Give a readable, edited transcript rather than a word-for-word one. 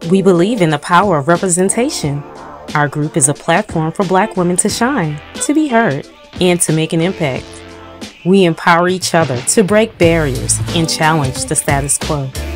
We believe in the power of representation. Our group is a platform for Black women to shine, to be heard, and to make an impact. We empower each other to break barriers and challenge the status quo.